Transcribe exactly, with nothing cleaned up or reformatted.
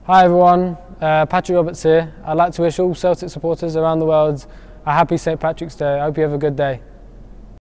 Hi everyone, uh, Patrick Roberts here. I'd like to wish all Celtic supporters around the world a happy Saint Patrick's Day. I hope you have a good day.